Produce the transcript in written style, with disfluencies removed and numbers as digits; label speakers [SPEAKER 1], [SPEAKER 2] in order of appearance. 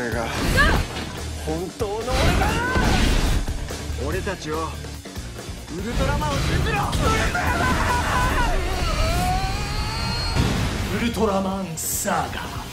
[SPEAKER 1] れが本当の俺だ。俺たちをウルトラマンを信じろ。
[SPEAKER 2] ウルトラマンサーガ